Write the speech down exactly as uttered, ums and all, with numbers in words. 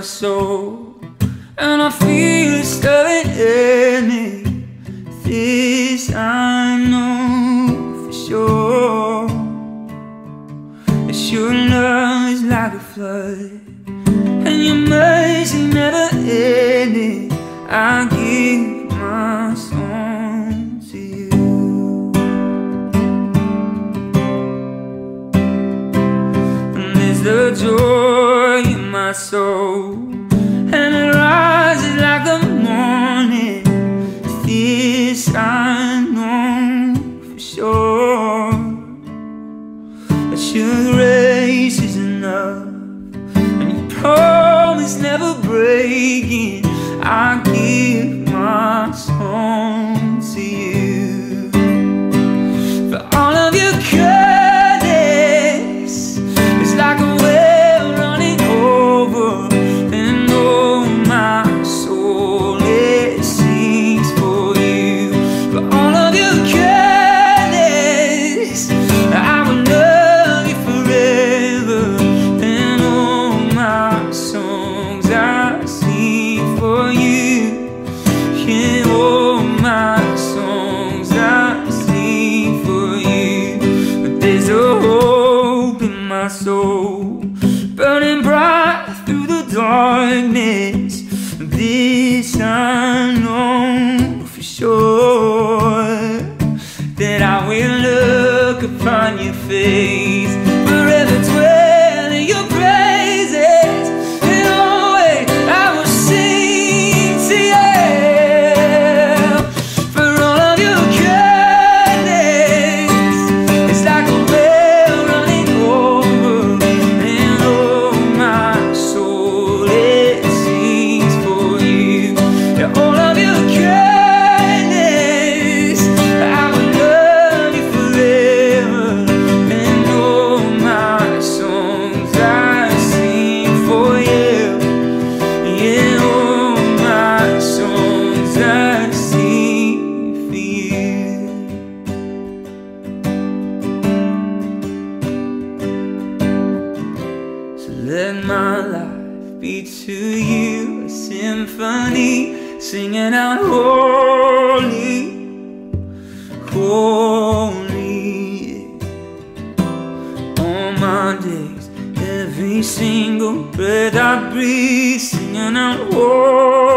soul, and I feel it stirring in me. This I know for sure, that your love is like a flood, and your mercy never ending. I give my song to you. And there's the joy in my soul, and it rises like the morning. This I know for sure, that your grace is enough, and your promise never breaking. I give my song to you. For all of your goodness, it's like a well running over, and oh my soul, it sings for you. For all of your goodness, I will love you forever, and all my songs I sing for you. Yeah, all my songs I sing for you. But there's a hope in my soul, burning bright through the darkness. This I know for sure, that I will look upon your face, forever dwell in your praises, and always I will sing to you. For all of your goodness, it's like a well running over, and oh my soul, it sings for you. Yeah, all of your goodness, I will love you forever, and all my songs I sing for you. Yeah, all my songs I sing for you. So let my life be to you a symphony, singing out holy, holy. All my days, every single breath I breathe, singing out holy.